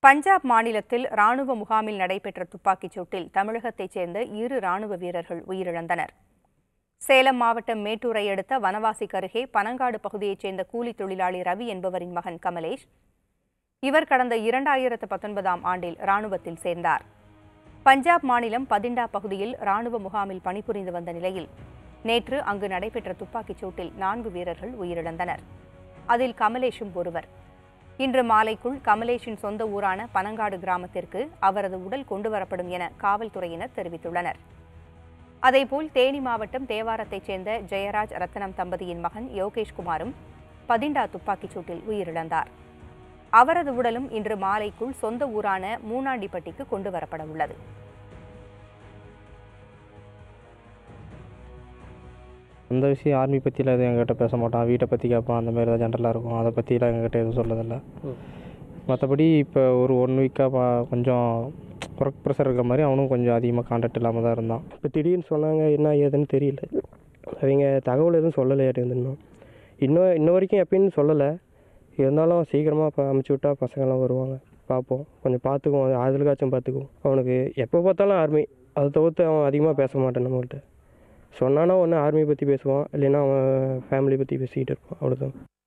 பஞ்சாப் மாநிலத்தில் ராணுவ முகாமில் நடைபெற்ற துப்பாக்கிச் சூட்டில் தமிழகத்தைச் சேர்ந்த 2 ராணுவ வீரர்கள் உயிரிழந்தனர். சேலம் மாவட்டம் மேட்டூரை அடுத்த வனவாசிக்கு அருகே பனங்காடு பகுதியைச் சேர்ந்த கூலி தொழிலாளி ரவி என்பவரின் மகன் கமலேஷ். இவர் கடந்த 2019ஆம் ஆண்டில் ராணுவத்தில் சேர்ந்தார். பஞ்சாப் மாநிலம் பதிண்டா பகுதியில் ராணுவ முகாமில் பணிபுரிந்து வந்த நிலையில் நேற்று அங்கு நடைபெற்ற துப்பாக்கிச் சூட்டில் 4 வீரர்கள் உயிரிழந்தனர். அதில் கமலேஷும் ஒருவர். இன்று மாலைக்குள் கமலேஷின் சொந்த ஊரான பனங்காடு கிராமத்திற்கு அவரது உடல் கொண்டுவரப்படும் என காவல்துறையினர் தெரிவித்துள்ளனர். அதேபோல் தேனி மாவட்டம் தேவாரத்தைச் சேர்ந்த ஜெயராஜ் ரத்னம் தம்பதியின் மகன் யோகேஷ்குமாரும் பதிண்டா துப்பாக்கிச் சூட்டில் உயிரிழந்தார். அவரது உடலும் இன்று மாலைக்குள் சொந்த ஊரான மூனாண்டிப்பட்டிக்கு கொண்டுவரப்பட உள்ளது. அந்த விஷயம் ஆர்மி பற்றிலாம் எதுவும் எங்ககிட்ட பேச மாட்டான். வீட்டை பற்றி கேட்பான். அந்த மாதிரி தான் ஜென்ரலாக இருக்கும். அதை பற்றிலாம் எங்ககிட்ட எதுவும் சொல்லதில்லை. மற்றபடி இப்போ ஒரு 1 வீக்காக கொஞ்சம் ஒர்க் ப்ரெஷர் இருக்கிற மாதிரி அவனும் கொஞ்சம் அதிகமாக கான்டாக்ட் இல்லாமல் தான் இருந்தான். இப்போ திடீர்னு சொன்னாங்க, என்ன ஏதுன்னு தெரியல. அவங்க தகவல் எதுவும் சொல்லலையாட்டு இன்னும் வரைக்கும் எப்படின்னு சொல்லலை. இருந்தாலும் சீக்கிரமாக இப்போ அமுச்சு விட்டா பசங்கள்லாம் வருவாங்க. பார்ப்போம், கொஞ்சம் பார்த்துக்குவோம், ஆதலுக்காச்சும் பார்த்துக்குவோம். அவனுக்கு எப்போ பார்த்தாலும் ஆர்மி, அதை தவிர்த்து அவன் அதிகமாக பேச மாட்டான். நம்மள்கிட்ட சொன்னானா ஒன்று ஆர்மி பற்றி பேசுவான், இல்லைன்னா அவன் ஃபேமிலி பற்றி பேசிக்கிட்டு இருப்பான். அவ்வளோதான்.